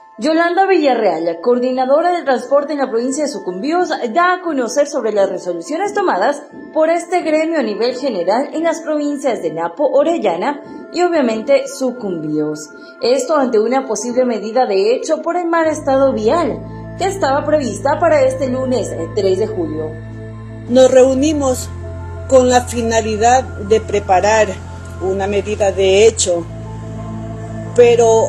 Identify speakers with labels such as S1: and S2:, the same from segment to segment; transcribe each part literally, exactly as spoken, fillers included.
S1: Yolanda Villarreal, coordinadora de transporte en la provincia de Sucumbíos, da a conocer sobre las resoluciones tomadas por este gremio a nivel general en las provincias de Napo, Orellana y obviamente Sucumbíos. Esto ante una posible medida de hecho por el mal estado vial que estaba prevista para este lunes tres de julio.
S2: Nos reunimos con la finalidad de preparar una medida de hecho, pero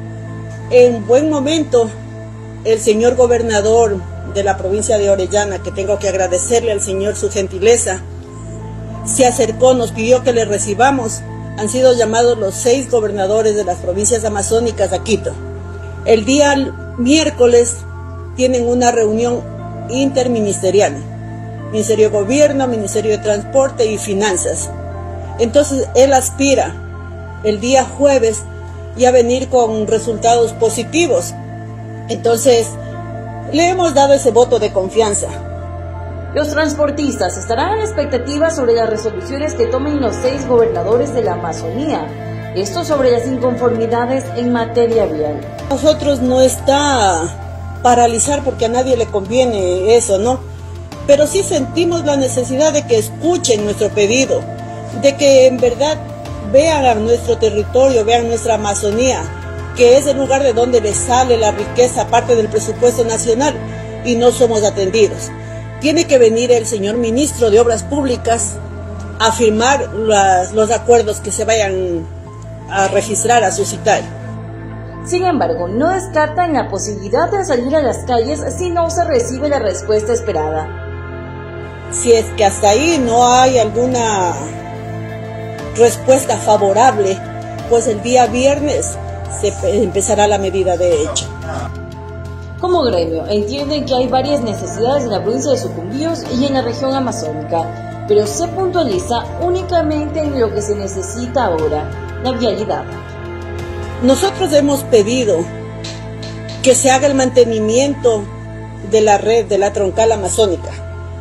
S2: en buen momento el señor gobernador de la provincia de Orellana, que tengo que agradecerle al señor su gentileza, se acercó, nos pidió que le recibamos. Han sido llamados los seis gobernadores de las provincias amazónicas a Quito. El día miércoles tienen una reunión interministerial, Ministerio de Gobierno, Ministerio de Transporte y Finanzas. Entonces él aspira el día jueves ya venir con resultados positivos. Entonces le hemos dado ese voto de confianza.
S1: Los transportistas estarán a la expectativa sobre las resoluciones que tomen los seis gobernadores de la Amazonía. Esto sobre las inconformidades en materia vial.
S2: Nosotros no está paralizar porque a nadie le conviene eso, ¿no? Pero sí sentimos la necesidad de que escuchen nuestro pedido, de que en verdad vean a nuestro territorio, vean nuestra Amazonía, que es el lugar de donde les sale la riqueza, parte del presupuesto nacional, y no somos atendidos. Tiene que venir el señor ministro de Obras Públicas a firmar las, los acuerdos que se vayan a registrar, a suscitar.
S1: Sin embargo, no descartan la posibilidad de salir a las calles si no se recibe la respuesta esperada.
S2: Si es que hasta ahí no hay alguna respuesta favorable, pues el día viernes se empezará la medida de hecho.
S1: Como gremio, entienden que hay varias necesidades en la provincia de Sucumbíos y en la región amazónica, pero se puntualiza únicamente en lo que se necesita ahora, la vialidad.
S2: Nosotros hemos pedido que se haga el mantenimiento de la red de la troncal amazónica,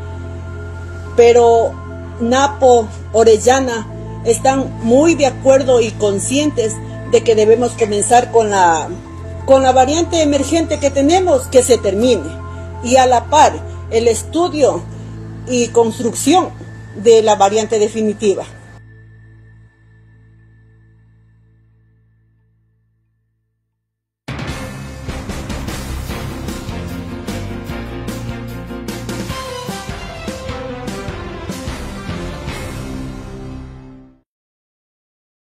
S2: pero Napo, Orellana están muy de acuerdo y conscientes de que debemos comenzar con la, con la variante emergente que tenemos, que se termine, y a la par el estudio y construcción de la variante definitiva.